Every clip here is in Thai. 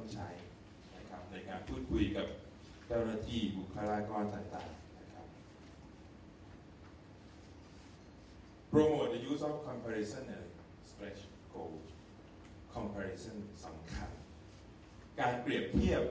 ใช้นะครับในการพูดคุยกับเจ้าหน้าที่บุคลากรต่างๆนะครับ Promote the use of comparison and stretch goals comparison สำคัญการเปรียบเทียบ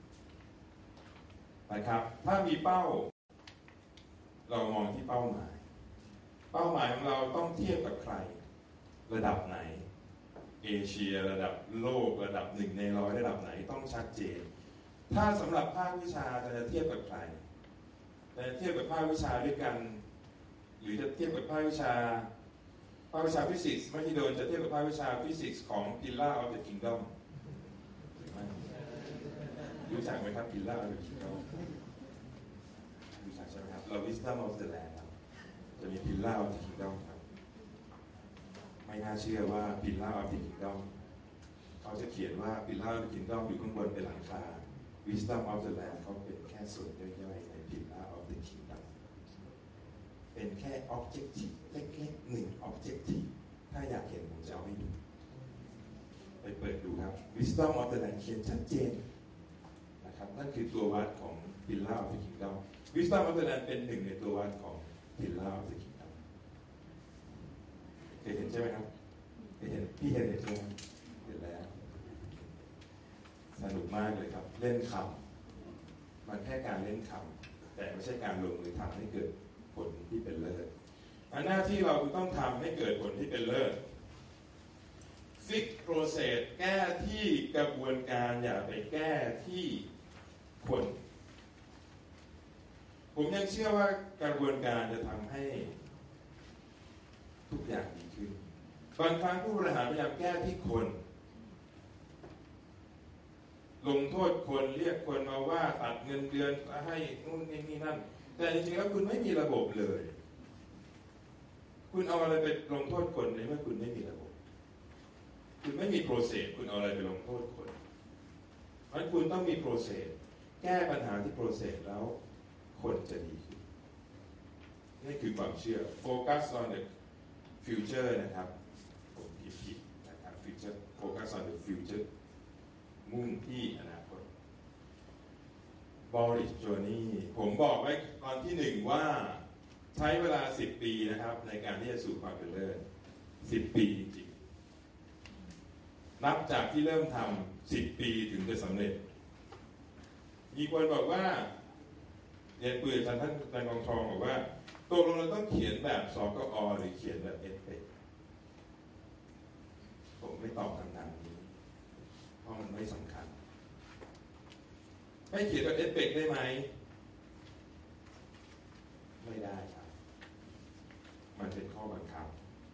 นะครับถ้ามีเป้าเรามองที่เป้าหมายของเราต้องเทียบกับใครระดับไหนเอเชียระดับโลกระดับ1 ใน 100ระดับไหนต้องชัดเจนถ้าสำหรับภาควิชาจะเทียบกับใครจะเทียบกับภาควิชาด้วยกันหรือจะเทียบกับภาควิชาฟิสิกส์ไม่ที่โดนจะเทียบกับภาควิชาฟิสิกส์ของ Pillar of the Kingdom รู้จักไหมครับ Pillar of the Kingdom รู้จักใช่ไหมครับเรา Wisdom of the Land ครับจะมี Pillar of the Kingdom ครับไม่น่าเชื่อว่า Pillar of the Kingdom เขาจะเขียนว่า Pillar of the Kingdom อยู่ข้างบนเป็นหลังคา Wisdom of the Land เขาเป็นแค่ส่วนย่อยๆใน Pillar of the Kingdom เป็นแค่ objective เล็กๆ1 objective ถ้าอยากเห็นผมจะเอาให้ดูไปเปิดดูครับ Wisdom of the Land เขียนชัดเจนนะครับนั่นคือตัววัดของ Pillar of the Kingdom Wisdom of the Land เป็น1ในตัววัดของ Pillar of the Kingdom เคยเห็นใช่ไหมครับเคยเห็นพี่เห็นใช่ไหมเห็นแล้วสนุกมากเลยครับเล่นคำมันแค่การเล่นคำแต่ไม่ใช่การลงมือทำให้เกิดผลที่เป็นเลิศหน้าที่เราต้องทำให้เกิดผลที่เป็นเลิศ Fix process แก้ที่กระบวนการอย่าไปแก้ที่คนผมยังเชื่อว่ากระบวนการจะทำให้ทุกอย่างดีขึ้นบางครั้งผู้บริหารพยายามแก้ที่คนลงโทษคนเรียกคนมาว่าตัดเงินเดือนให้นู่นนี่นั่นแต่จริงๆแล้วคุณไม่มีระบบเลยคุณเอาอะไรไปลงโทษคนในเมื่อคุณไม่มีระบบคุณไม่มีโปรเซสคุณเอาอะไรไปลงโทษคนเพราะฉะนั้นคุณต้องมีโปรเซสแก้ปัญหาที่โปรเซสแล้วคนจะดีขึ้นนี่คือความเชื่อ Focus on the future นะครับผมผิดนะครับ Future Focus on the future มุ่งที่อนาคต Boris Journey ผมบอกไว้ตอนที่1ว่าใช้เวลา10 ปีนะครับในการที่จะสู่ความเป็นเลิศ10 ปีจริงๆนับจากที่เริ่มทำ10 ปีถึงจะสำเร็จมีคนบอกว่าเรียนปืนท่านอาจารย์กองทองบอกว่าตกลงเราต้องเขียนแบบสกอ.หรือเขียนแบบเอฟเฟกต์ผมไม่ตอบคำถามนี้เพราะมันไม่สำคัญไม่เขียนแบบเอฟเฟกต์ได้ไหมไม่ได้ครับมันเป็นข้อบังคับ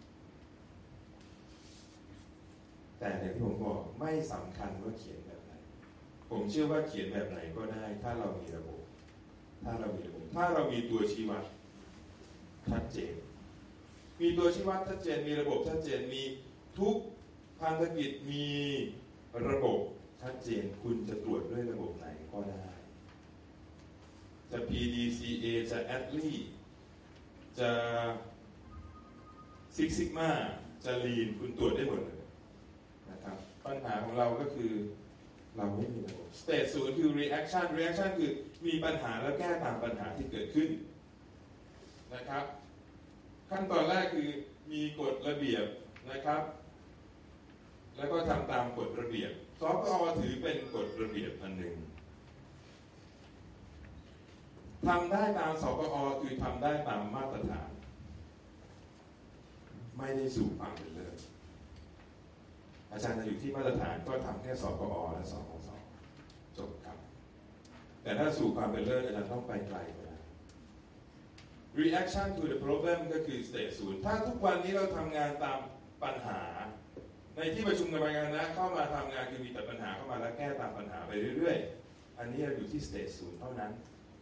แต่อย่างที่ผมบอกไม่สำคัญว่าเขียนแบบไหนผมเชื่อว่าเขียนแบบไหนก็ได้ถ้าเรามีระบบถ้าเรามีตัวชี้วัดชัดเจนมีตัวชี้วัดชัดเจนมีระบบชัดเจนมีทุกพันธกิจมีระบบชัดเจนคุณจะตรวจด้วยระบบไหนก็ได้จะ PDCA จะ Atlee จะ Six Sigma จะ Lean คุณตรวจได้หมดเลยนะครับปัญหาของเราก็คือเราไม่มีระบบ Stage 0 คือ reaction คือมีปัญหาแล้วแก้ตามปัญหาที่เกิดขึ้นนะครับขั้นตอนแรกคือมีกฎระเบียบนะครับแล้วก็ทำตามกฎระเบียบสกอ.ถือเป็นกฎระเบียบอันหนึ่งทำได้ตามสกอ.คือทำได้ตามมาตรฐานไม่ได้สู่ความเป็นเลิศอาจารย์จะอยู่ที่มาตรฐานก็ทำแค่สกอ.และสกส.จบครับแต่ถ้าสู่ความเป็นเลิศอาจารย์ต้องไปไกลกว่านั้น reaction to the problem ก็คือ stage 0ถ้าทุกวันนี้เราทำงานตามปัญหาในที่ประชุมกรรมการนะเข้ามาทำงานคือมีแต่ปัญหาเข้ามาแล้วแก้ตามปัญหาไปเรื่อยๆอันนี้เราอยู่ที่ stage 0เท่านั้น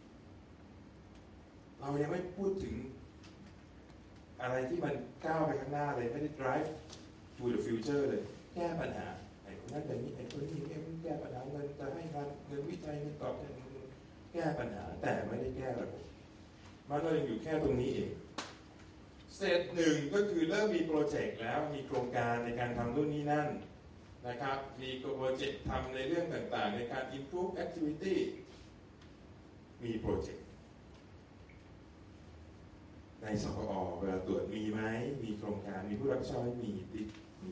เรายังไม่พูดถึงอะไรที่มันก้าวไปข้างหน้าเลยไม่ได้ drive to the future เลยแก้ปัญหาไอ้คนนั้นแบบนี้ไอ้คนนี้แก้ปัญหาเงินจะให้เงินวิจัยเงินตอบแทนแก้ปัญหาแต่ไม่ได้แก้ระบบมันเรายังอยู่แค่ตรงนี้เองสเตจ1ก็คือเริ่มมีโปรเจกต์แล้วมีโครงการในการทำนู่นนี่นั่นนะครับมีโปรเจกต์ทำในเรื่องต่างๆในการ improve activity มีโปรเจกต์ในสกอเวลาตรวจมีไหมมีโครงการมีผู้รับผิดชอบมีติ๊ก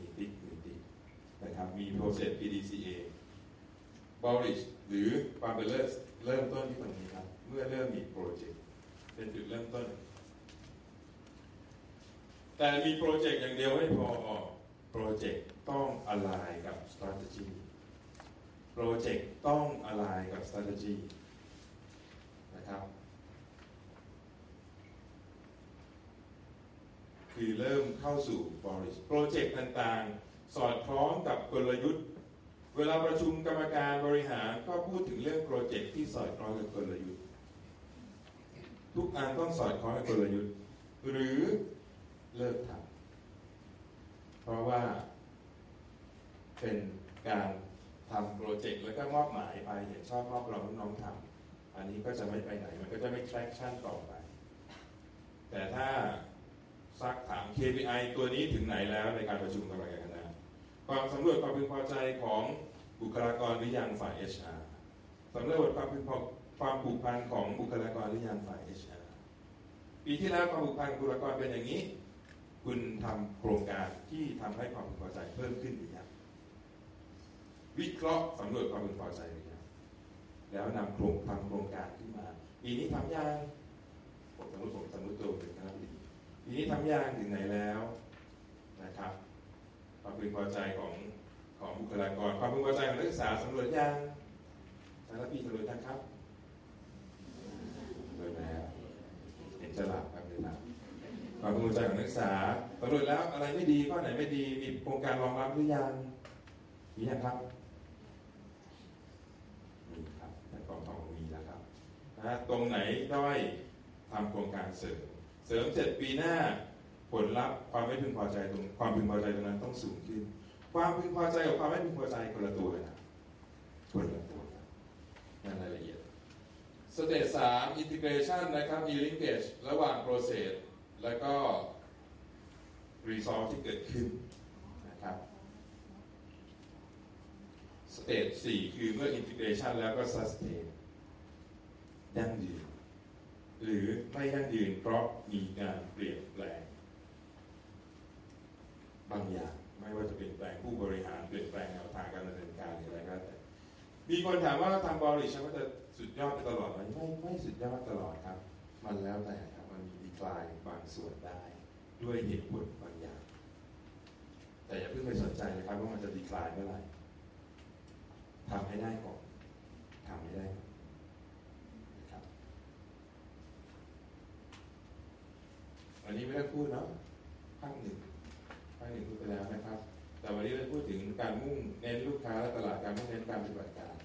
นะครับมีโปรเซส PDCA Borish หรือ b a r b e r เริ่มต้นที่ตรงนี้ครับเมื่อเริ่มมีโปรเจกต์เป็นจุดเริ่มต้นแต่มีโปรเจกต์อย่างเดียวไม่พอโปรเจกต์ต้อง align กับ strategy โปรเจกต์ต้อง align กับ strategy นะครับคือเริ่มเข้าสู่ Borish โปรเจกต์ต่างๆสอดคล้องกับกลยุทธ์เวลาประชุมกรรมการบริหารก็พูดถึงเรื่องโปรเจกต์ที่สอดคล้องกับกลยุทธ์ทุกอันต้องสอดคล้องกับกลยุทธ์หรือเลิกทำเพราะว่าเป็นการทำโปรเจกต์แล้วก็มอบหมายไปเห็นชอบมอบรองน้องทำอันนี้ก็จะไม่ไปไหนมันก็จะไม่ traction ต่อไปแต่ถ้าซักถาม KPI ตัวนี้ถึงไหนแล้วในการประชุมกรรมการคณะความสำรวจความพึงพอใจของบุคลากรหรือยังฝ่าย HR สำรวจความผูกพันของบุคลากรหรือยังฝ่าย HR ปีที่แล้วความผูกพันบุคลากรเป็นอย่างนี้คุณทำโครงการที่ทำให้ความพึงพอใจเพิ่มขึ้นหรือยังวิเคราะห์สำรวจความพึงพอใจหรือยังแล้วนำทำโครงการขึ้นมาปีนี้ทำยังผมสมมติตัวเป็นคณะบดีปีนี้ทำยังถึงไหนแล้วนะครับความพึงพอใจของบุคลากรความพึงพอใจของนักศึกษาสำรวจยังแต่ละปีสำรวจนะครับโดยแล้วเห็นฉลากครับเลยนะความพึงพอใจของนักศึกษาสำรวจแล้วอะไรไม่ดีข้อไหนไม่ดีมีโครงการรองรับหรือยังมียังครับมีครับแต่กองทองมีแล้วครับตรงไหนด้อยทำโครงการเสริม7 ปีหน้าผลลัพธ์ความไม่พึงพอใจความพึงพอใจตรงนั้นต้องสูงขึ้นความพึงพอใจกับความไม่พึงพอใจคนละตัวกันนะคนละตัวกันนั่นรายละเอียดสเตจ3 integration นะครับ linkage ระหว่าง process แล้วก็ result ที่เกิดขึ้นนะครับสเตจ4คือเมื่อ integration แล้วก็ sustain ยั่งยืนหรือไม่ยั่งยืนเพราะมีการเปลี่ยนแปลงบางอย่างไม่ว่าจะเปลี่ยนแปลงผู้บริหารเปลี่ยนแปลงแนวทางการดำเนินการหรืออะไรก็แต่มีคนถามว่าทำบริษัทว่าจะสุดยอดไปตลอดไหมไม่สุดยอดตลอดครับมันแล้วแต่ครับมันมีดีคลายบางส่วนได้ด้วยเหตุผลบางอย่างแต่อย่าเพิ่งไปสนใจเลยครับว่ามันจะดีคลายเมื่อไหร่ทำให้ได้ก่อนทำให้ได้ก่อนนะครับวันนี้ไม่ได้พูดเนาะภาคหนึ่งพูดไปแล้วนะครับแต่วันนี้เราพูดถึงการมุ่งเน้นลูกค้าและตลาดการมุ่งเน้นการปฏิบัติการ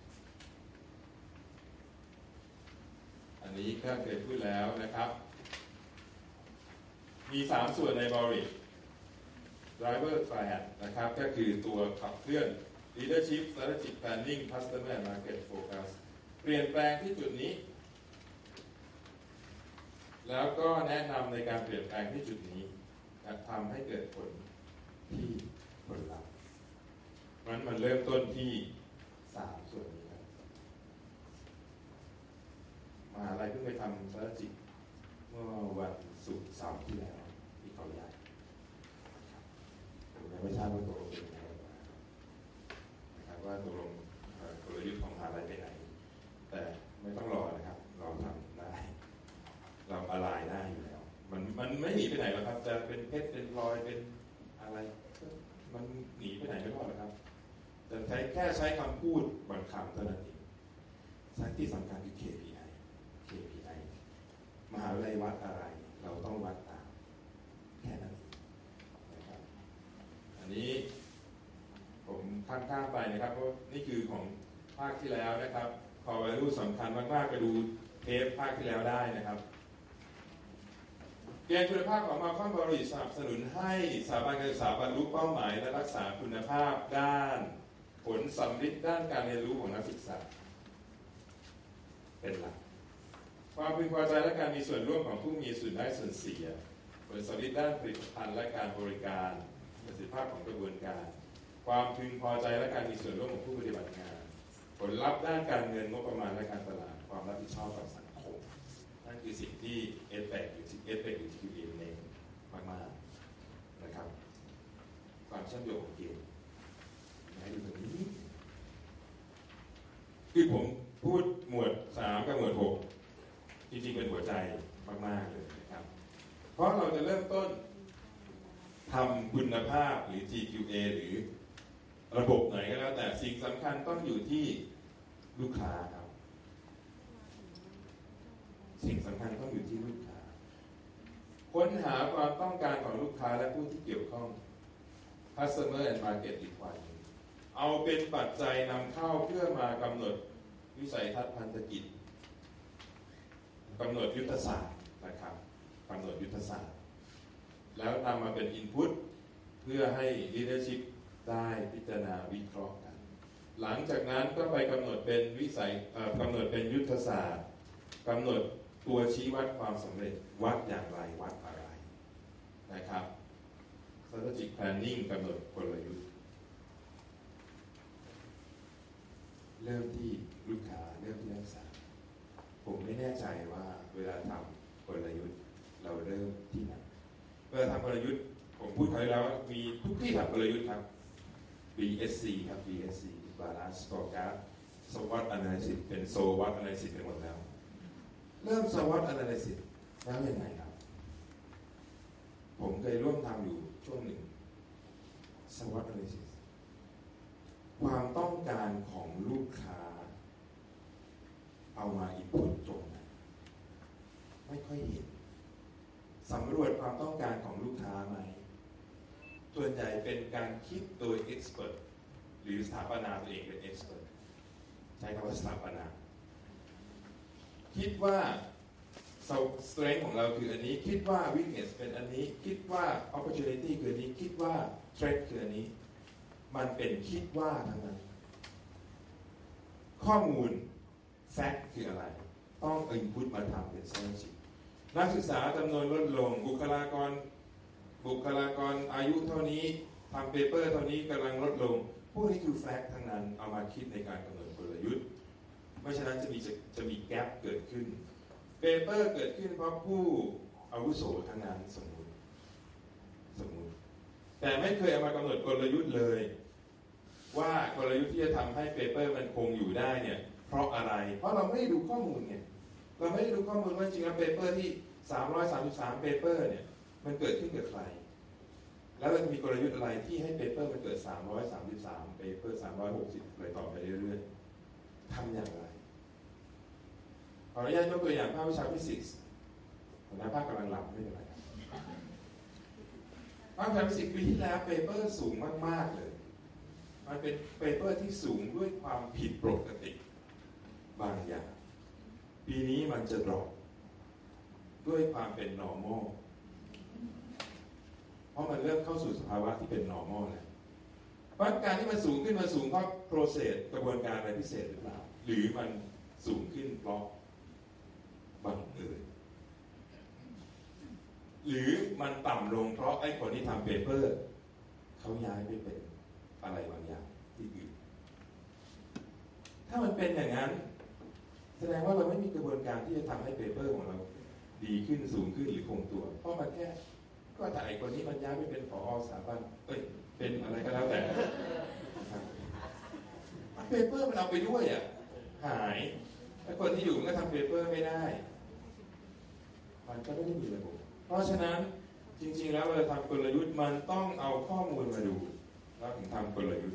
อันนี้ก็เคยพูดแล้วนะครับมี3ส่วนใน Borish Driver Triad นะครับก็คือตัวขับเคลื่อน Leadership Strategic Planning Customer and Market Focus เปลี่ยนแปลงที่จุดนี้แล้วก็แนะนำในการเปลี่ยนแปลงที่จุดนี้ทำให้เกิดผลที่ผลลัพธ์มันเริ่มต้นที่3ส่วนนี้ครับมหาลัยเพิ่งไปทำ strategic เมื่อวันศุกร์เสาร์ที่แล้วที่เขาใหญ่ผมยังไม่ทราบว่าตกลงเป็นยังไงนะครับว่าตกลงกลยุทธ์ของมหาลัยไปไหนแต่ไม่ต้องรอนะครับเราทำได้เราอะไรได้อยู่แล้วมันไม่หนีไปไหนหรอกครับจะเป็นเพชรเป็นพลอยเป็นอะไรมันหนีไปไหนไม่รอดหรอกครับจะแค่ใช้คำพูดบางคำเท่านั้นเองที่สำคัญคือ KPI มหาวิทยาลัยวัดอะไรเราต้องวัดตามแค่นั้นนะครับอันนี้ผมข้ามไปนะครับเพราะนี่คือของภาคที่แล้วนะครับพอ value สำคัญมากๆไปดูเทปภาคที่แล้วได้นะครับเกณฑ์คุณภาพของมาคอนบริษัทสนับสนุนให้สถาบันการศึกษาบรรลุเป้าหมายและรักษาคุณภาพด้านผลสำลิดด้านการเรียนรู้ของนักศึกษาเป็นหลักความพึงพอใจและการมีส่วนร่วมของผู้มีส่วนได้ส่วนเสียผลสำลิดด้านผลิตภัณฑ์และการบริการประสิทธิภาพของกระบวนการควความพึงพอใจและการมีส่วนร่วมของผู้ปฏิบัติงานผลลัพธ์ด้านการเงินงบประมาณและการตลาดความรับผิดชอบต่อสังคมนั่นคือสิ่งที่เอฟเฟกต์หรือQAเน้นมากๆนะครับความเชื่อมโยงของเกณฑ์ให้ดูตรงนี้คือผมพูดหมวด3กับหมวด6จริงๆเป็นหัวใจมากๆเลยนะครับเพราะเราจะเริ่มต้นทำคุณภาพหรือ GQA หรือระบบไหนก็แล้วแต่สิ่งสำคัญต้องอยู่ที่ลูกค้าครับสิ่งสำคัญต้องอยู่ที่ลูกค้าค้นหาความต้องการของลูกค้าและผู้ที่เกี่ยวข้อง Customer and Market Requirement เอาเป็นปัจจัยนำเข้าเพื่อมากำหนดวิสัยทัศน์พันธกิจกำหนดยุทธศาสตร์นะครับกำหนดยุทธศาสตร์แล้วนำมาเป็น Input เพื่อให้ Leadership ได้พิจารณาวิเคราะห์กันหลังจากนั้นก็ไปกำหนดเป็นกำหนดเป็นยุทธศาสตร์กำหนดตัวชี้วัดความสำเร็จวัดอย่างไรวัดอะไรนะครับ Strategic Planning กำหนดกลยุทธ์เริ่มที่ลูกค้าเริ่มที่นักศึกษาผมไม่แน่ใจว่าเวลาทำกลยุทธ์เราเริ่มที่ไหนเวลาทำกลยุทธ์ผมพูดไปแล้วมีทุกที่ทำกลยุทธ์ครับ BSC ครับ BSC Balance Scorecard SWOT Analysis เป็น SWOT Analysis ไปหมดแล้วเริ่ม SWOT Analysis แล้วยังไงครับผมเคยร่วมทำอยู่ช่วงหนึ่ง SWOT Analysis ความต้องการของลูกค้าเอามาอินพุตตรงนั้นไม่ค่อยเห็นสำรวจความต้องการของลูกค้าไหมส่วนใหญ่เป็นการคิดโดย expert หรือสถาปนาตัวเองเป็น expert ใช้คำว่าสถาปนาคิดว่า strength ของเราคืออันนี้คิดว่า weakness เป็นอันนี้คิดว่า opportunity คืออันนี้คิดว่า threat คืออันนี้มันเป็นคิดว่าทั้งนั้นข้อมูล fact คืออะไรต้อง input มาทำเป็น strategy นักศึกษาจำนวนลดลงบุคลากรอายุเท่านี้ทำเปเปอร์เท่านี้กำลังลดลงพวกนี้คือแฟกต์ทั้งนั้นเอามาคิดในการกำหนดกลยุทธ์ไม่ฉะนั้นจะมีแกลบเกิดขึ้นเปเปอร์เกิดขึ้นเพราะผู้อาวุโสทั้งนั้นสมมุติแต่ไม่เคยเอามากำหนดกลยุทธ์เลยว่ากลยุทธ์ที่จะทำให้เปเปอร์มันคงอยู่ได้เนี่ยเพราะอะไรเพราะเราไม่ได้ดูข้อมูลไงเราไม่ได้ดูข้อมูลว่าจริงแล้วเปเปอร์ที่333เปเปอร์เนี่ยมันเกิดขึ้นกับใครแล้วเราจะมีกลยุทธ์อะไรที่ให้เปเปอร์มันเกิด333เปเปอร์360เลยต่อไปเรื่อยๆทำอย่างไรขออนุญาตยกตัวอย่างภาควิชาฟิสิกส์หัวหน้าภาคกำลังหลับไม่เป็นไรครับภาควิชาฟิสิกส์ปีที่แล้วเปเปอร์สูงมากๆเลยมันเป็นเปเปอร์ที่สูงด้วยความผิดปกติบางอย่างปีนี้มันจะดรอปด้วยความเป็น normal เพราะมันเริ่มเข้าสู่สภาวะที่เป็น normal แล้วเพราะการที่มันสูงขึ้นมาสูงเพราะ process กระบวนการอะไรพิเศษหรือเปล่าหรือมันสูงขึ้นเพราะบังเอิญหรือมันต่ำลงเพราะไอ้คนที่ทำเปเปอร์เขาย้ายไปเป็นอะไรบางอย่างที่อื่นถ้ามันเป็นอย่างนั้นแสดงว่าเราไม่มีกระบวนการที่จะทำให้เปเปอร์ของเราดีขึ้นสูงขึ้นหรือคงตัวเพราะมันแค่ก็แต่ไอ้คนนี้มันย้ายไปเป็นผอ.สถาบันเป็นอะไรก็แล้วแต่เปเปอร์มันเอาไปด้วยอ่ะหายไอ้คนที่อยู่มันก็ทำเปเปอร์ไม่ได้มันก็ไม่ได้มีระบบเพราะฉะนั้นจริงๆแล้วเวลาทำกลยุทธ์มันต้องเอาข้อมูลมาดูแล้วถึงทำกลยุทธ์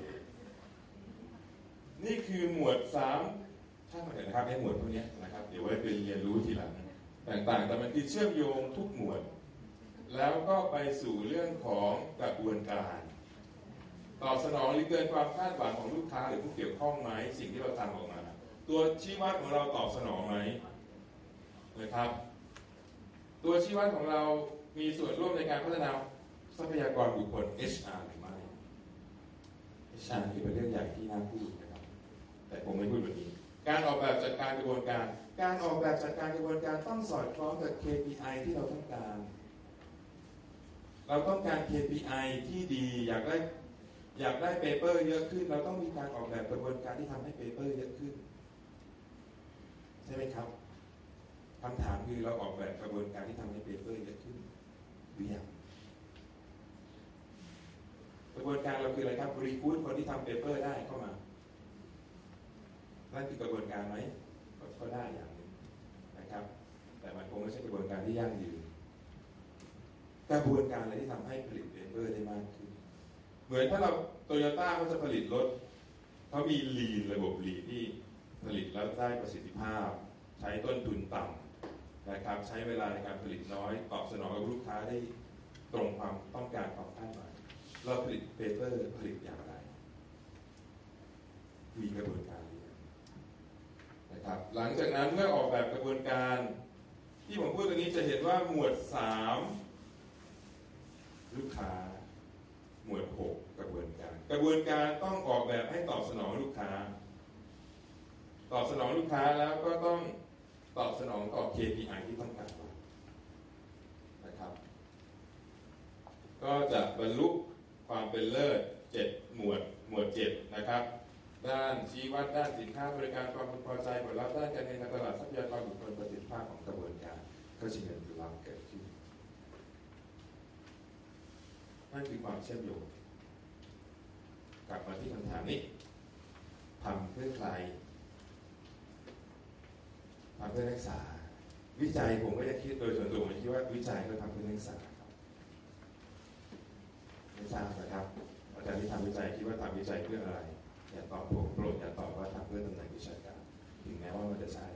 นี่คือหมวด3ช่างมันเถอะนะครับไอ้หมวดพวกนี้นะครับเดี๋ยวไว้ไปเรียนรู้ทีหลังต่างๆแต่มันคือเชื่อมโยงทุกหมวดแล้วก็ไปสู่เรื่องของกระบวนการตอบสนองหรือเกินความคาดหวังของลูกค้าหรือผู้เกี่ยวข้องไหมสิ่งที่เราทำออกมาตัวชี้วัดของเราตอบสนองไหมนะครับตัวชี้วัดของเรามีส่วนร่วมในการพัฒนาทรัพยากรบุคคล HR หรือไม่ HR คือเป็นเรื่องใหญ่ที่น่าพูดนะครับแต่ผมไม่พูดแบบนี้การออกแบบจัดการกระบวนการออกแบบจัดการกระบวนการต้องสอดคล้องกับ KPI ที่เราต้องการ KPI ที่ดีอยากได้อยากได้เปเปอร์เยอะขึ้นเราต้องมีการออกแบบกระบวนการที่ทำให้เปเปอร์เยอะขึ้นใช่ไหมครับคำถามคือเราออกแบบกระบวนการที่ทำให้เปเปอร์เยอะขึ้นหรือยังกระบวนการเราคืออะไรครับรีคูดคนที่ทำเปเปอร์ได้เข้ามานั่นคือกระบวนการไหมก็ได้อย่างหนึ่งนะครับแต่มันคงไม่ใช่กระบวนการที่ยั่งยืนกระบวนการอะไรที่ทำให้ผลิตเปเปอร์ได้มากขึ้นเหมือนถ้าเราโตโยต้าเขาจะผลิตรถเขามีลีนระบบลีนที่ผลิตแล้วได้ประสิทธิภาพใช้ต้นทุนต่ำนะครับใช้เวลาในการผลิตน้อยตอบสนองกับลูกค้าได้ตรงความต้องการความคาดหมายเราผลิตเปเปอร์ผลิตอย่างไรมีกระบวนการนะครับหลังจากนั้นเมื่อออกแบบกระบวนการที่ผมพูดตรงนี้จะเห็นว่าหมวด3ลูกค้าหมวด6กระบวนการต้องออกแบบให้ตอบสนองลูกค้าตอบสนองลูกค้าแล้วก็ต้องตอบสนองต่อ KPI ที่ต้องการนะครับก็จะบรรลุความเป็นเลิศ7หมวด7นะครับด้านชี้วัดด้านสินค้าบริการความพึงพอใจผลลัพธ์ด้านการเงินการตลาดทรัพยากรบุคคลประสิทธิภาพของกระบวนการก็จะเงินผลลัพธ์เกิดขึ้นนั่นคือความเชื่อมโยงกลับมาที่คำถามนี้ทำเพื่อใครทำเพื่อนักศึกษาวิจัยผมก็จะคิดโดยส่วนตัวผมคิดว่าวิจัยก็ทำเพื่อนักศึกษาครับไม่ทราบนะครับอาจารย์ที่ทำวิจัยคิดว่าทำวิจัยเพื่ออะไรอย่าตอบผมโปรดอย่าตอบว่าทำเพื่อตำแหน่งวิชาการถึงแม้ว่ามันจะใช่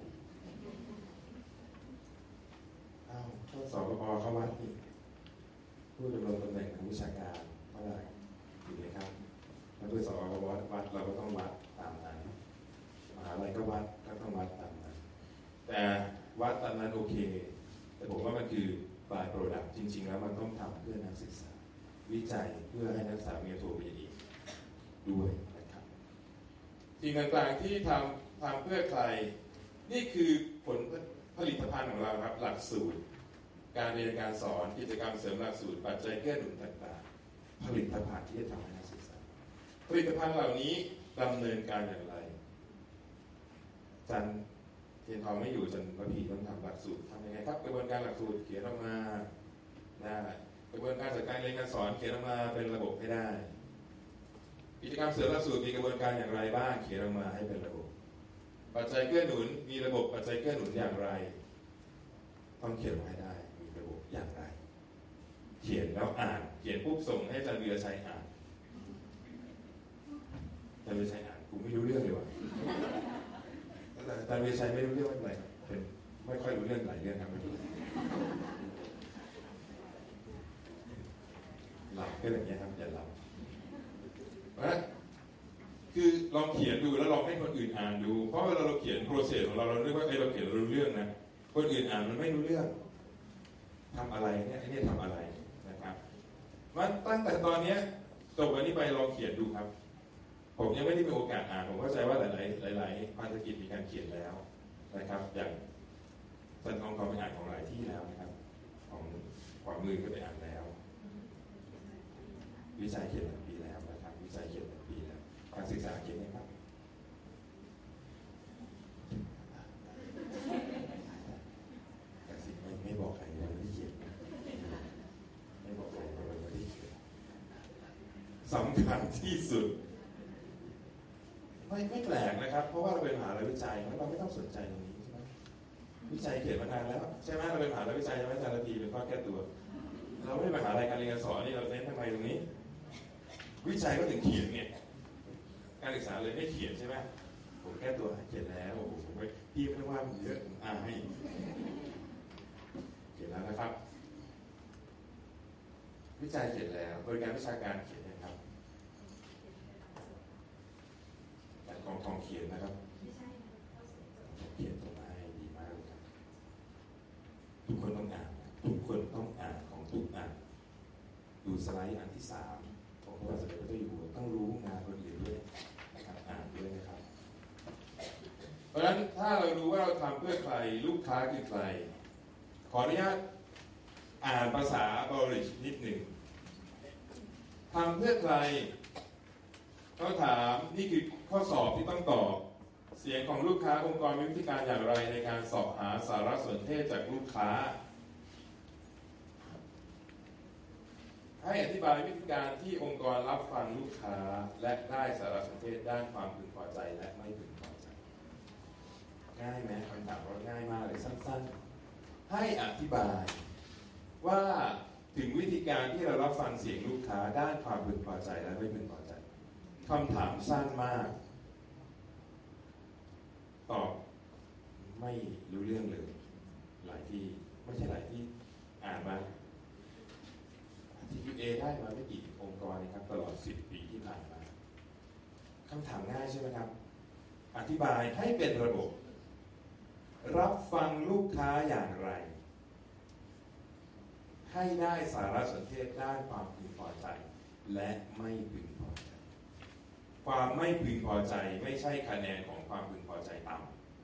ข้อสอบป.เขาวัดนี่ผู้ดำรงตำแหน่งทางวิชาการเท่าไหร่ถูกไหมครับถ้าเพื่อสอบป.วัดเราก็ต้องวัดตามนั้นมหาลัยก็วัดก็ต้องวัดตามนั้นแต่วัดตามนั้นโอเคแต่ผมว่ามันคือ by product จริงๆแล้วมันต้องทำเพื่อนักศึกษาวิจัยเพื่อให้นักศึกษามีโทปริญญาเอกด้วยนะครับสิ่งต่างๆที่ทำเพื่อใครนี่คือผลผลิตภัณฑ์ของเราครับหลักสูตรการเรียนการสอนกิจกรรมเสริมหลักสูตรปัจจัยเกื้อหนุนต่างๆผลิตภัณฑ์ที่จะทำให้นักศึกษาผลิตภัณฑ์เหล่านี้ดำเนินการอย่างไรจันเทียนทองไม่อยู่จันระพีต้องทำหลักสูตรทำยังไงครับกระบวนการหลักสูตรเขียนออกมาได้กระบวนการจัดการเรียนการสอนเขียนออกมาเป็นระบบให้ได้กิจกรรมเสริมหลักสูตรมีกระบวนการอย่างไรบ้างเขียนออกมาให้เป็นระบบปัจจัยเกื้อหนุนมีระบบปัจจัยเกื้อหนุนอย่างไรต้องเขียนมาให้ได้มีระบบอย่างไรเขียนแล้วอ่านเขียนปุ๊บส่งให้อาจารย์วีรชัยอ่านอาจารย์วีรชัยอ่านกูไม่รู้เรื่องเลยว่ะอาจารย์วีรชัยไม่รู้เรื่องอะไรเป็นไม่ค่อยรู้เรื่องหลายเรื่องครับหลับก็อย่างเงี้ยครับอย่าหลับนะคือลองเขียนดูแล้วลองให้คนอื่นอ่านดูเพราะเวลาเราเขียนโปรเซสของเราเรียกว่าเราเขียนเรารู้เรื่องนะคนอื่นอ่านมันไม่รู้เรื่องทำอะไรเนี่ยไอ้นี่ทำอะไรนะครับมันตั้งแต่ตอนนี้จบวันนี้ไปลองเขียนดูครับผมยังไม่ได้มีโอกาสอ่านผมเข้าใจว่าหลายภารกิจมีการเขียนแล้วนะครับอย่างท่านทองไปอ่านของหลายที่แล้วนะครับของขวามือก็ไปอ่านแล้ววิจัยเขียนหลายปีแล้วนะครับวิจัยเขียนหลายปีแล้วการศึกษาเขียนไหมครับแต่สิ่งไม่บอกใครว่าไม่ได้เขียนไม่บอกใครว่าไม่ได้เขียนสำคัญที่สุดไม่แปลกนะครับเพราะว่าเราเป็นมหาลัยวิจัยแล้วเราไม่ต้องสนใจตรงนี้ใช่ไหมวิจัยเขียนมานานแล้วใช่ไหมเราเป็นมหาลัยวิจัยใช่ไหมอาจารย์ระพีเป็นข้อแก้ตัวเราไม่ได้มหาลัยการเรียนการสอนนี่เราเน้นทำไมตรงนี้วิจัยก็ถึงเขียนเนี่ยการศึกษาเลยไม่เขียนใช่ไหมผมแก้ตัวเขียนแล้วผมไปพี่ไม่ว่ามันเยอะผมให้เขียนแล้วนะครับวิจัยเขียนแล้วบริการวิชาการเขียนนะครับแต่ของทองเขียนนะครับเขียนตรงมาให้ดีมากเลยครับทุกคนต้องอ่านทุกคนต้องอ่านของทุกอ่านดูสไลด์อันที่3ของพระบาทสมเด็จพระเจ้าอยู่หัวต้องรู้งานคนอื่นด้วยนะครับอ่านด้วยนะครับเพราะฉะนั้นถ้าเรารู้ว่าเราทำเพื่อใครลูกค้าคือใครขออนุญาตอ่านภาษาบริชนิดหนึ่งทำเพื่อใครเขาถามนี่คือข้อสอบที่ต้องตอบเสียงของลูกค้าองค์กรมีวิธีการอย่างไรในการสอบหาสารสนเทศจากลูกค้าให้อธิบายวิธีการที่องค์กรรับฟังลูกค้าและได้สารสนเทศด้านความพึงพอใจและไม่พึงพอใจง่ายไหมคำถามว่าง่ายมากเลยสั้นๆให้อธิบายว่าถึงวิธีการที่เรารับฟังเสียงลูกค้าด้านความพึงพอใจและไม่พึงพอใจคำถามสั้นมากตอบไม่รู้เรื่องเลยหลายที่ไม่ใช่หลายที่อ่านมาTQA ได้มาไม่กี่องค์กรนะครับตลอด10 ปีที่ผ่านมาคำถามง่ายใช่ไหมครับอธิบายให้เป็นระบบรับฟังลูกค้าอย่างไรให้ได้สารสนเทศด้านความพึงพอใจและไม่พึงพอใจความไม่พึงพอใจไม่ใช่คะแนนของความพึงพอใจต่ำ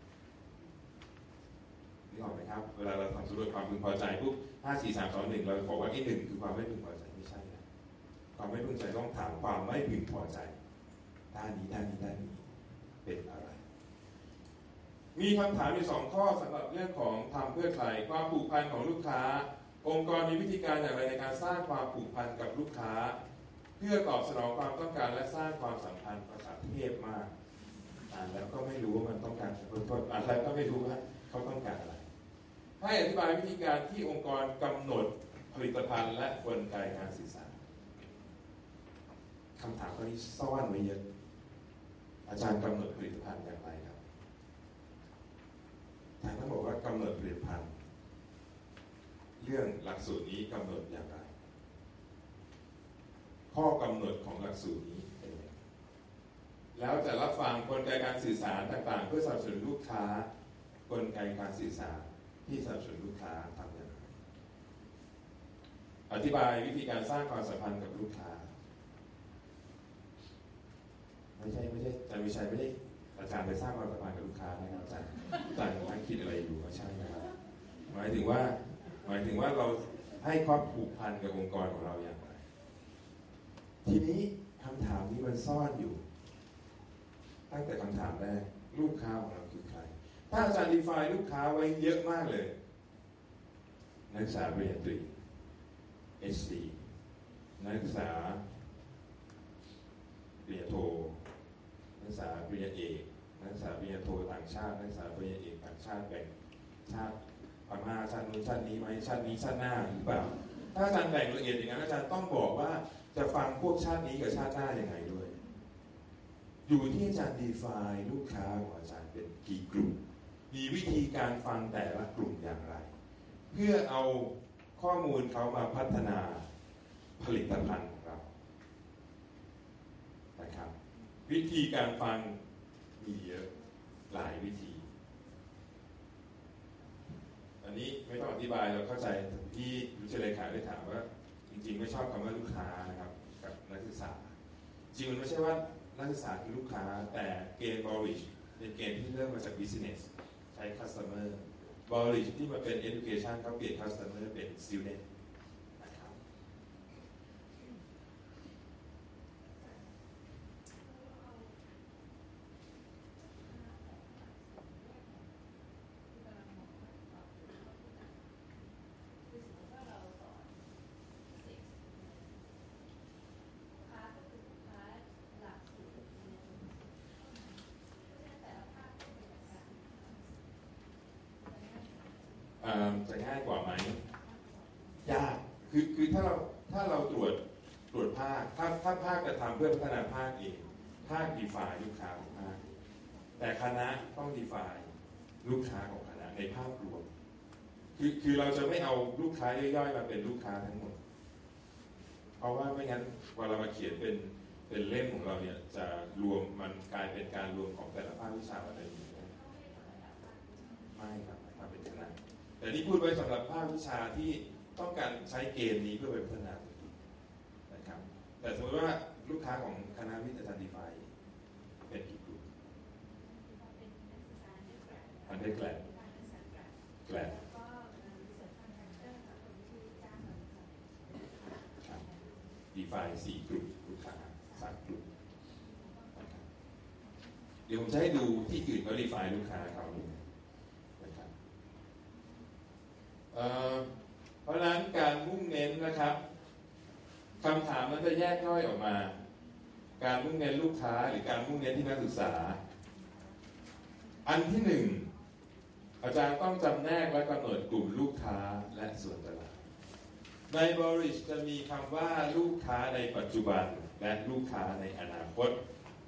นึกออกไหมครับเวลาเราทำสำรวจความพึงพอใจปุ๊บ5 4 3 2 1เราบอกว่า1คือความไม่พึงพอใจไม่ใช่นะความไม่พึงพอใจต้องถามความไม่พึงพอใจด้านนี้เป็นอะไรมีคำถามอยู่2 ข้อสำหรับเรื่องของทำเพื่อใครความผูกพันของลูกค้าองค์กรมีวิธีการอย่างไรในการสร้างความผูกพันกับลูกค้าเพื่อตอบสนองความต้องการและสร้างความสัมพันธ์ภาษาเทพมากแล้วก็ไม่รู้ว่ามันต้องการอะไรก็ไม่รู้ว่าเขาต้องการอะไรให้อธิบายวิธีการที่องค์กรกำหนดผลิตภัณฑ์และกลไกการสื่อสารคำถามข้อนี้ซ่อนไว้เยอะอาจารย์กำหนดผลิตภัณฑ์อย่างไรครับอาจารย์ต้องบอกว่ากำหนดผลิตภัณฑ์เรื่องหลักสูตรนี้กำหนดอย่างไรข้อกำหนดของหลักสูตรนี้เป็นอย่างไรแล้วจะรับฟังกลไกการสื่อสารต่างๆเพื่อสนับสนุนลูกค้ากลไกการสื่อสารที่สนับสนุนลูกค้าทำอย่างไรอธิบายวิธีการสร้างความสัมพันธ์กับลูกค้าไม่ใช่อาจารย์วิชัยไม่ได้อาจารย์ไปสร้างความสัมพันธ์กับลูกค้านะครับอาจารย์นั่งคิดอะไรอยู่ไม่ใช่นะครับหมายถึงว่าเราให้ความผูกพันกับองค์กรของเราอย่างไรทีนี้คำถามนี้มันซ่อนอยู่ตั้งแต่คำถามแรกลูกค้าของเราคือใครถ้าอาจารย์ define ลูกค้าไว้เยอะมากเลยนักศึกษาปริญญาตรี HC นักศึกษาปริญญาโทนักศึกษาปริญญาเอกนักศึกษาปริญญาโทต่างชาตินักศึกษาปริญญาเอกต่างชาติแบ่งชาติพม่าชาตินู้นชาตินี้ไหมชาตินี้ชาติหน้าหรือเปล่าถ้าอาจารย์แบ่งละเอียดอย่างนั้นอาจารย์ต้องบอกว่าจะฟังพวกชาตินี้กับชาติหน้ายังไงด้วยอยู่ที่อาจารย์ define ลูกค้าของอาจารย์เป็นกี่กลุ่มมีวิธีการฟังแต่ละกลุ่มอย่างไรเพื่อเอาข้อมูลเขามาพัฒนาผลิตภัณฑ์ของเรานะครับวิธีการฟังมีเยอะหลายวิธีอันนี้ไม่ต้องอธิบายเราเข้าใจที่วิจัยเลขาได้ถามว่าจริงๆไม่ชอบคำว่าลูกค้านะครับกับนักศึกษาจริงมันไม่ใช่ว่านักศึกษาคือลูกค้าแต่เกณฑ์ Bowledge เป็นเกณฑ์ที่เริ่มมาจาก business ใช้ customer Bowledge ที่มาเป็น education เขาเปลี่ยน customer เป็น student นะครับจะง่ายกว่าไหมยากคือถ้าเราตรวจภาคถ้าภาคจะทำเพื่อพัฒนาภาคเองภาค define ลูกค้าของภาคแต่คณะต้อง define ลูกค้าของคณะในภาพรวมคือเราจะไม่เอาลูกค้าย่อยๆมาเป็นลูกค้าทั้งหมดเพราะว่าไม่งั้นเวลามาเขียนเป็นเล่มของเราเนี่ยจะรวมมันกลายเป็นการรวมของแต่ละภาควิชาอะไรอย่างเงี้ยไม่ครับมาเป็นคณะแต่นี่พูดไว้สำหรับภาควิชาที่ต้องการใช้เกณฑ์นี้เพื่อไปพัฒนาธุรกิจนะครับแต่สมมติว่าลูกค้าของคณะวิทยาศาสตร์ดีไฟเป็นกี่กลุ่มอันได้แกลบดีไฟ4 กลุ่มลูกค้า3 กลุ่มเดี๋ยวผมจะให้ดูที่อื่นเขา define ลูกค้าเขานะครับเพราะฉะนั้นการมุ่งเน้นนะครับคำถามนั้นจะแยกย่อยออกมาการมุ่งเน้นลูกค้าหรือการมุ่งเน้นที่นักศึกษาอันที่หนึ่งอาจารย์ต้องจำแนกและกำหนดกลุ่มลูกค้าและส่วนตลาดในบริษัทจะมีคำว่าลูกค้าในปัจจุบันและลูกค้าในอนาคต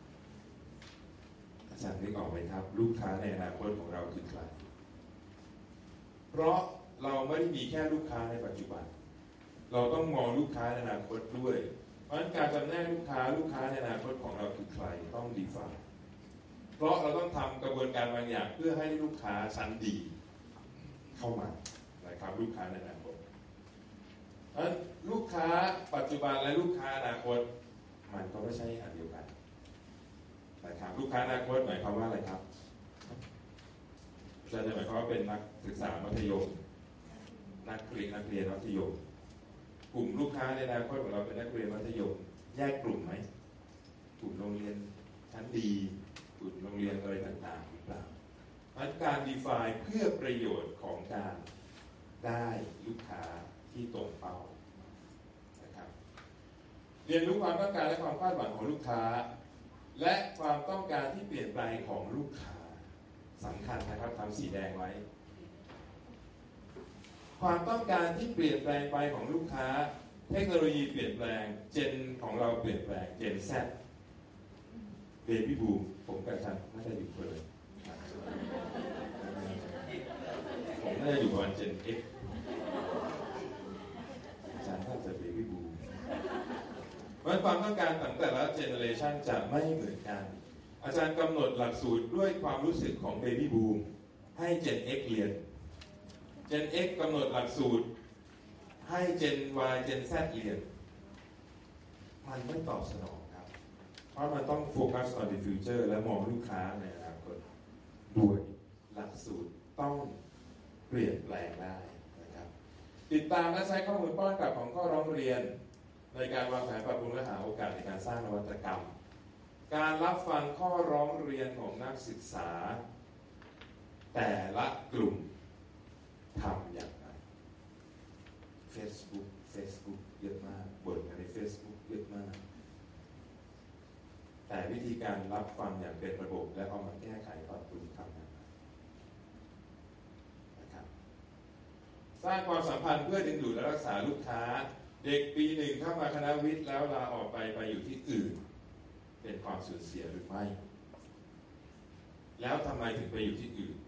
อาจารย์นึกออกไหมครับลูกค้าในอนาคตของเราคือใครเพราะเราไม่ได้มีแค่ลูกค้าในปัจจุบันเราต้องมองลูกค้าในอนาคตด้วยเพราะฉะนั้นการจำแนกลูกค้าในอนาคตของเราคือใครต้องdefineเพราะเราต้องทำกระบวนการบางอย่างเพื่อให้ลูกค้าชั้นดีเข้ามานะครับลูกค้าในอนาคตเพราะฉะนั้นลูกค้าปัจจุบันและลูกค้าอนาคตมันก็ไม่ใช่อันเดียวกันนะครับลูกค้าอนาคตหมายความว่าอะไรครับจะหมายความว่าเป็นนักศึกษามัธยมนักเรียนมัธยมกลุ่มลูกค้าในอนาคตของเราเป็นนักเรียนมัธยมแยกกลุ่มไหมกลุ่มโรงเรียนชั้นดีกลุ่มโรงเรียนอะไรต่างๆหรือเปล่าเพราะการ define เพื่อประโยชน์ของการได้ลูกค้าที่ตรงเป้านะครับเรียนรู้ความต้องการและความคาดหวังของลูกค้าและความต้องการที่เปลี่ยนแปลงของลูกค้าสำคัญนะครับทำสีแดงไว้ความต้องการที่เปลี่ยนแปลงไปของลูกค้าเทคโนโลยีเปลี่ยนแปลงเจนของเราเปลี่ยนแปลงเจน Z เบบี้บูมผมกับอาจารย์น่าจะอยู่คนเลยผมน่าจะอยู่ประมาณเจน X อาจารย์น่าจะเบบี้บูมเพราะความต้องการของแต่ละเจเนอเรชันจะไม่เหมือนกันอาจารย์กำหนดหลักสูตรด้วยความรู้สึกของเบบี้บูมให้เจน X เรียนเจน X กำหนดหลักสูตรให้เจน Y เจน Z เรียนมันไม่ตอบสนองครับเพราะมันต้องโฟกัส on the future และมองลูกค้าในอนาคตด้วยหลักสูตรต้องเปลี่ยนแปลงได้นะครับติดตามและใช้ข้อมูลป้อนกลับของข้อร้องเรียนในการวางแผนปรับปรุงและหาโอกาสในการสร้างนวัตกรรมการรับฟังข้อร้องเรียนของนักศึกษาแต่ละกลุ่มทำอย่างไร Facebook เยอะมากบ่นกันใน Facebook เยอะมากแต่วิธีการรับฟังอย่างเป็นระบบและเอามาแก้ไขปรับปรุงทำอย่างไรนะครับสร้างความสัมพันธ์เพื่อดึงดูดและรักษาลูกค้าเด็กปีหนึ่งเข้ามาคณะวิทย์แล้วลาออกไปอยู่ที่อื่นเป็นความสูญเสียหรือไม่แล้วทำไมถึงไปอยู่ที่อื่น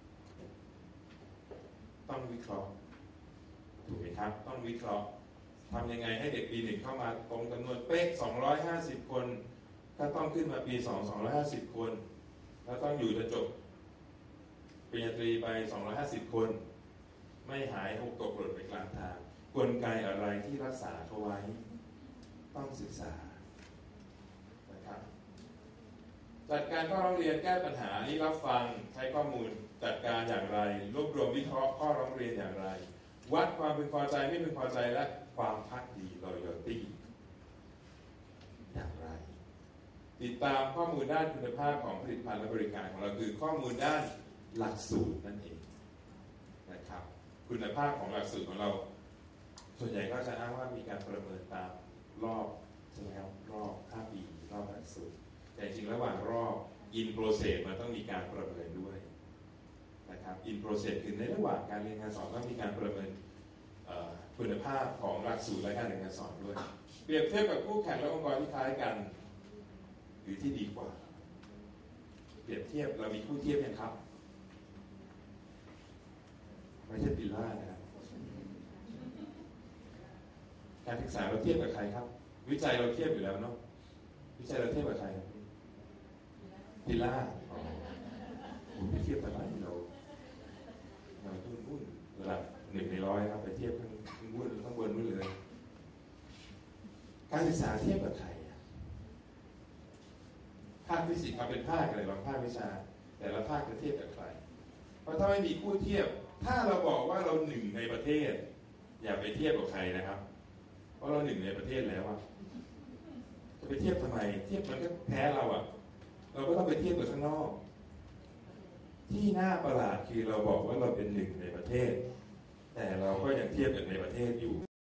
ต้องวิเคราะห์ถูกไหมครับต้องวิเคราะห์ทำยังไงให้เด็กปีหนึ่งเข้ามาตรงจำนวนเป๊ะ250 คนถ้าต้องขึ้นมาปี250 คนแล้วต้องอยู่จนจบปริญญาตรีไป250 คนไม่หายหกตกหล่นไปกลางทางกลไกอะไรที่รักษาเขาไว้ต้องศึกษานะครับจัดการข้อร้องเรียนแก้ปัญหานี้รับฟังใช้ข้อมูลจัดการอย่างไรรวบรวมวิเคราะห์ข้อร้องเรียนอย่างไรวัดความพึงพอใจไม่พึงพอใจและความภักดี loyalty อย่างไรติดตามข้อมูลด้านคุณภาพของผลิตภัณฑ์และบริการของเราคือข้อมูลด้านหลักสูตรนั่นเองนะครับคุณภาพของหลักสูตรของเราส่วนใหญ่ก็จะอ้างว่ามีการประเมินตามรอบใช่ไหมครับรอบ5 ปีรอบหลักสูตรแต่จริงระหว่างรอบ in process มันต้องมีการประเมินด้วยนะครับ in process คือในระหว่างการเรียนการสอนต้องมีการประเมินคุณภาพของหลักสูตรและการเรียนการสอนด้วยเปรียบเทียบกับคู่แข่งและองค์กรที่คล้ายกันหรือที่ดีกว่าเปรียบเทียบเรามีคู่เทียบยังครับไม่ใช่ปิลล่านะครับการศึกษาเราเทียบกับใครครับวิจัยเราเทียบอยู่แล้วเนาะวิจัยเราเทียบกับใครครับปิลล่าผมไปเทียบกันไหมเราหุ้นระดับ1 ใน 100ครับไปเทียบข้างหุ้นข้างบนนู่นเลยการศึกษาเทียบกับใครภาคฟิสิกส์เป็นภาคอะไรบางภาควิชาแต่ละภาคจะเทียบกับใครเพราะถ้าไม่มีคู่เทียบถ้าเราบอกว่าเรา1 ในประเทศอย่าไปเทียบกับใครนะครับเพราะเรา1 ในประเทศแล้วจะไปเทียบทำไมเทียบมันก็แพ้เราเราก็ต้องไปเทียบกับข้างนอกที่น่าประหลาดคือเราบอกว่าเราเป็นหนึ่งในประเทศแต่เราก็ยังเทียบกันในประเทศอยู่